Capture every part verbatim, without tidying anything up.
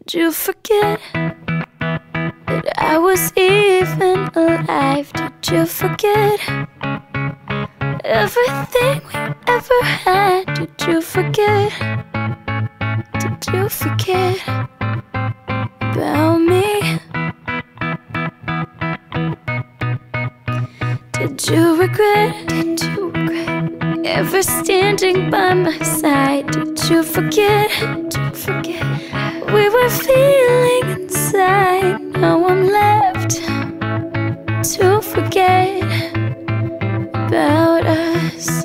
Did you forget that I was even alive? Did you forget everything we ever had? Did you forget? Did you forget about me? Did you regret? Did you regret ever standing by my side? Did you forget? Did you forget we were feeling inside? Now I'm left to forget about us.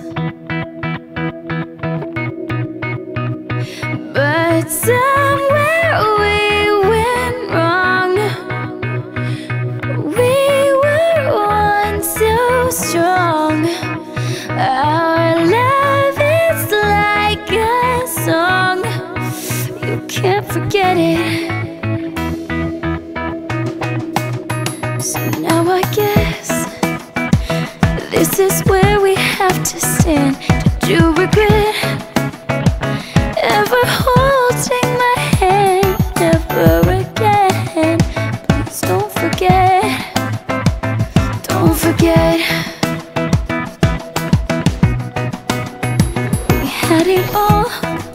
But somewhere we went wrong. We were once so strong. Our love is like a song. You can't forget it. So now I guess this is where we have to stand. Did you regret ever holding my hand? Never again. Please don't forget. Don't forget. We had it all.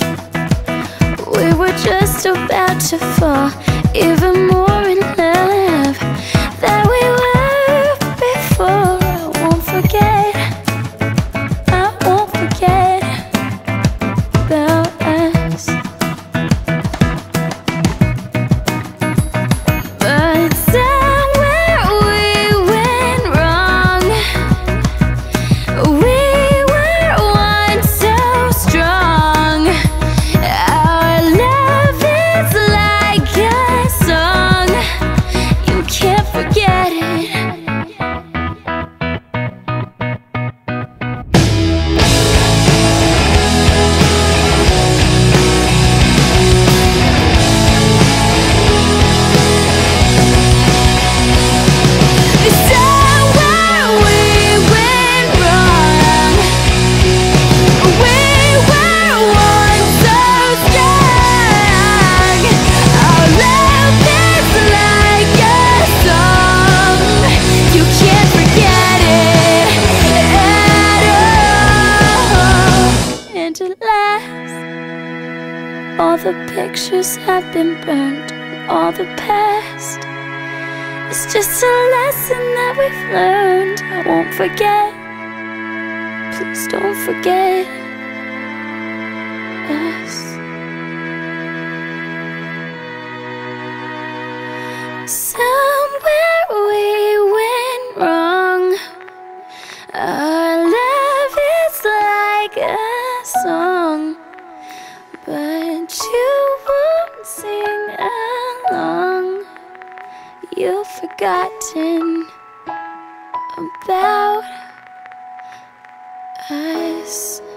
We were just about to fall even more in love than we were before. I won't forget. I won't forget about us. But somewhere we went wrong. We were once so strong. Our love is like a song. You can't forget it. All the pictures have been burned, all the past. It's just a lesson that we've learned. I won't forget. Please don't forget us. Somewhere we went wrong. Our love is like a song, but you won't sing along. You've forgotten about us.